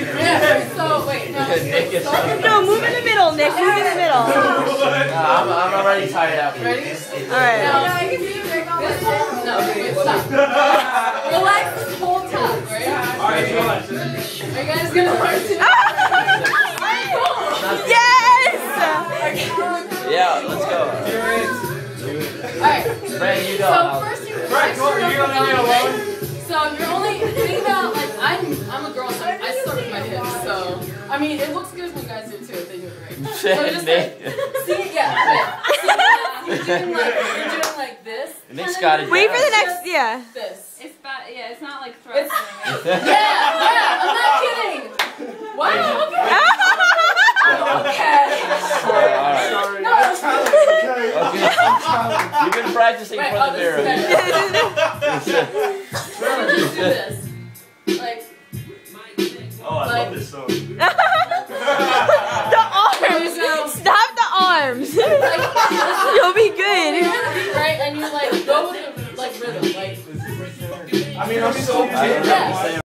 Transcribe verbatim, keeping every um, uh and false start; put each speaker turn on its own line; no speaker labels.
Yeah, so wait, no.
Nick is
No, move in the middle, Nick. Move in the middle.
No, I'm, I'm already tired out.
Ready?
Alright.
Now, I can see you break off this whole. No, wait, stop. Relax this whole time, right?
Alright, relax.
Are you guys gonna learn to?
Yes!
Yeah, let's go.
Alright.
Brandon, you go.
So first you
Right, come on, you're gonna be alone.
So you're only think about like I'm I'm a girl, so I start with my hips. So I mean it looks good when guys do it too if they do it right. So just like see yeah, yeah. So you're doing like you're doing like this.
Nick's got it.
Wait for the next, yeah.
This.
It's bad. Yeah, it's not like thrusting.
It's, yeah, yeah. I'm not kidding. Wow. Okay.
Alright.
No.
Okay. You've been practicing
Wait,
for
oh,
the
this
mirror.
is better. Just do this. Like.
Oh, I
Like-
love this song.
The arms! Stop the arms! You'll be good.
Right, and you like go with the like rhythm, like.
I mean, I'm so
I don't know.
Yeah.